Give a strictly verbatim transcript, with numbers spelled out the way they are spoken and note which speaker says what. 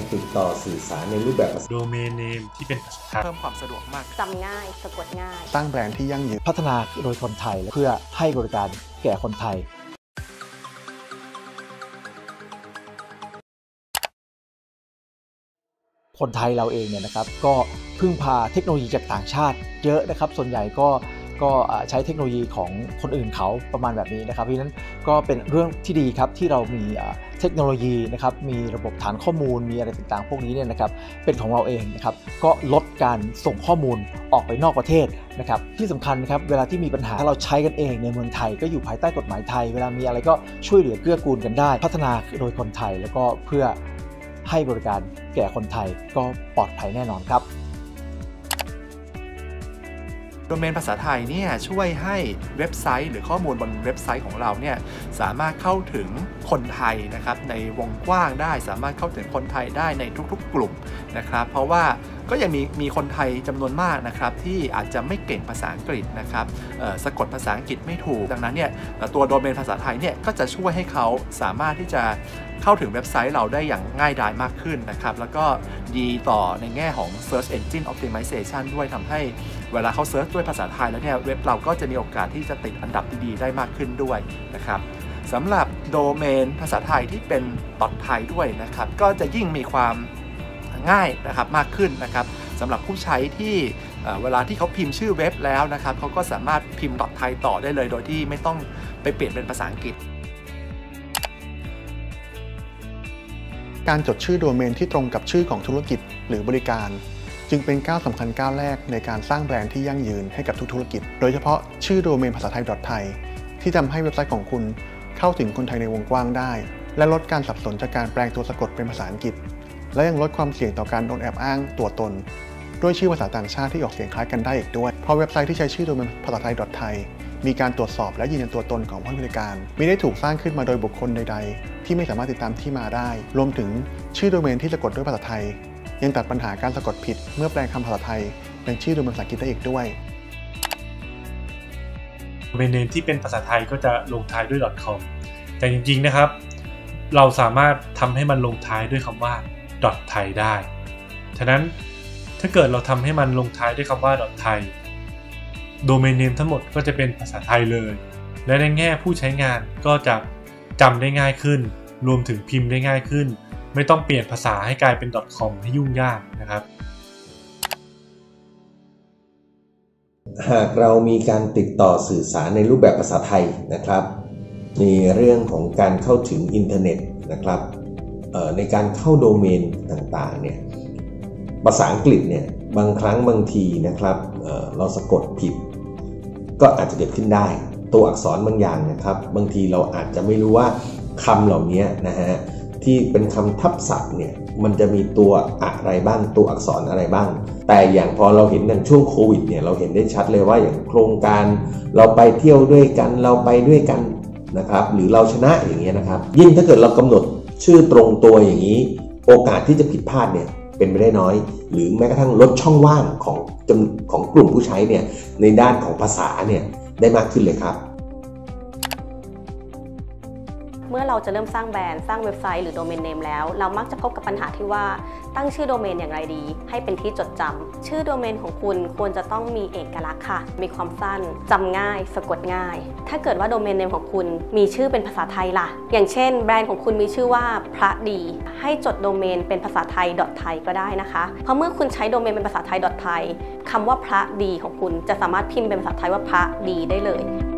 Speaker 1: ติดต่อสื่อสารในรูปแบบ
Speaker 2: โดเมนเนมที่เป็นภาษาไทย
Speaker 3: เพิ่มความสะดวกมาก
Speaker 4: จำง่ายสะกดง่าย
Speaker 5: สร้างแบรนด์ที่ยั่งยืน
Speaker 6: พัฒนาโดยคนไทยเพื่อให้บริการแก่คนไทยคนไทยเราเองเนี่ยนะครับก็พึ่งพาเทคโนโลยีจากต่างชาติเยอะนะครับส่วนใหญ่ก็ก็ใช้เทคโนโลยีของคนอื่นเขาประมาณแบบนี้นะครับเพราะฉะนั้นก็เป็นเรื่องที่ดีครับที่เรามีเทคโนโลยีนะครับมีระบบฐานข้อมูลมีอะไรต่างๆพวกนี้เนี่ยนะครับเป็นของเราเองนะครับก็ลดการส่งข้อมูลออกไปนอกประเทศนะครับที่สำคัญนะครับเวลาที่มีปัญหาเราใช้กันเองในเมืองไทยก็อยู่ภายใต้กฎหมายไทยเวลามีอะไรก็ช่วยเหลือเกื้อกูลกันได้พัฒนาโดยคนไทยแล้วก็เพื่อให้บริการแก่คนไทยก็ปลอดภัยแน่นอนครับ
Speaker 3: โดเมนภาษาไทยเนี่ยช่วยให้เว็บไซต์หรือข้อมูลบนเว็บไซต์ของเราเนี่ยสามารถเข้าถึงคนไทยนะครับในวงกว้างได้สามารถเข้าถึงคนไทยได้ในทุกๆกลุ่มนะครับเพราะว่าก็ยังมีมีคนไทยจำนวนมากนะครับที่อาจจะไม่เก่งภาษาอังกฤษนะครับสะกดภาษาอังกฤษไม่ถูกดังนั้นเนี่ยตัวโดเมนภาษาไทยเนี่ยก็จะช่วยให้เขาสามารถที่จะเข้าถึงเว็บไซต์เราได้อย่างง่ายดายมากขึ้นนะครับแล้วก็ดีต่อในแง่ของ Search Engine Optimization ด้วยทำให้เวลาเขาเซิร์ชด้วยภาษาไทยแล้วเนี่ยเว็บเราก็จะมีโอกาสที่จะติดอันดับดีๆได้มากขึ้นด้วยนะครับสำหรับโดเมนภาษาไทยที่เป็นดอทไทยด้วยนะครับก็จะยิ่งมีความง่ายนะครับมากขึ้นนะครับสำหรับผู้ใช้ที่เวลาที่เขาพิมพ์ชื่อเว็บแล้วนะครับเขาก็สามารถพิมพ์ดอทไทยต่อได้เลยโดยที่ไม่ต้องไปเปลี่ยนเป็นภาษาอังกฤษ
Speaker 5: การจดชื่อโดเมนที่ตรงกับชื่อของธุรกิจหรือบริการจึงเป็นก้าวสำคัญก้าวแรกในการสร้างแบรนด์ที่ยั่งยืนให้กับทุกธุรกิจโดยเฉพาะชื่อโดเมนภาษาไทย .thai ที่ทำให้เว็บไซต์ของคุณเข้าถึงคนไทยในวงกว้างได้และลดการสับสนจากการแปลงตัวสะกดเป็นภาษาอังกฤษและยังลดความเสี่ยงต่อการโดนแอบอ้างตัวตนด้วยชื่อภาษาต่างชาติที่ออกเสียงคล้ายกันได้อีกด้วยเพราะเว็บไซต์ที่ใช้ชื่อโดเมนภาษาไทย .thai มีการตรวจสอบและยืนยันตัวตนของผู้ให้บริการไม่ได้ถูกสร้างขึ้นมาโดยบุคคลใดๆที่ไม่สามารถติดตามที่มาได้รวมถึงชื่อโดเมนที่สะกดด้วยภาษาไทยยังตัดปัญหาการสะกดผิดเมื่อแปลงคำภาษาไทยเป็นชื่อโดเมนภาษาอังกฤษได้อีกด้วย
Speaker 2: โดเมนเนมที่เป็นภาษาไทยก็จะลงท้ายด้วย .com แต่จริงๆนะครับเราสามารถทำให้มันลงท้ายด้วยคำว่า .thai ได้ฉะนั้นถ้าเกิดเราทำให้มันลงท้ายด้วยคำว่า .thai โดเมนเนมทั้งหมดก็จะเป็นภาษาไทยเลยและในแง่ผู้ใช้งานก็จะจำได้ง่ายขึ้นรวมถึงพิมพ์ได้ง่ายขึ้นไม่ต้องเปลี่ยนภาษาให้กลายเป็น .com ให้ยุ่งยากนะครับ
Speaker 1: หากเรามีการติดต่อสื่อสารในรูปแบบภาษาไทยนะครับในเรื่องของการเข้าถึงอินเทอร์เน็ตนะครับในการเข้าโดเมนต่างๆเนี่ยภาษาอังกฤษเนี่ยบางครั้งบางทีนะครับ เ, เราสะกดผิดก็อาจจะเกิดขึ้นได้ตัวอักษรบางอย่างนะครับบางทีเราอาจจะไม่รู้ว่าคำเหล่านี้นะฮะที่เป็นคำทับศัพท์เนี่ยมันจะมีตัวอะไรบ้างตัวอักษรอะไรบ้างแต่อย่างพอเราเห็นในช่วงโควิดเนี่ยเราเห็นได้ชัดเลยว่าอย่างโครงการเราไปเที่ยวด้วยกันเราไปด้วยกันนะครับหรือเราชนะอย่างเงี้ยนะครับยิ่งถ้าเกิดเรากำหนดชื่อตรงตัวอย่างนี้โอกาสที่จะผิดพลาดเนี่ยเป็นไปได้น้อยหรือแม้กระทั่งลดช่องว่างของจำของกลุ่มผู้ใช้เนี่ยในด้านของภาษาเนี่ยได้มากขึ้นเลยครับ
Speaker 4: เมื่อเราจะเริ่มสร้างแบรนด์สร้างเว็บไซต์หรือโดเมนเนมแล้วเรามักจะพบกับปัญหาที่ว่าตั้งชื่อโดเมนอย่างไรดีให้เป็นที่จดจำชื่อโดเมนของคุณควรจะต้องมีเอกลักษณ์ค่ะมีความสั้นจำง่ายสะกดง่ายถ้าเกิดว่าโดเมนเนมของคุณมีชื่อเป็นภาษาไทยล่ะอย่างเช่นแบรนด์ของคุณมีชื่อว่าพระดีให้จดโดเมนเป็นภาษาไทย .thai ก็ได้นะคะเพราะเมื่อคุณใช้โดเมนเป็นภาษาไทย .thai คำว่าพระดีของคุณจะสามารถพิมพ์เป็นภาษาไทยว่าพระดีได้เลย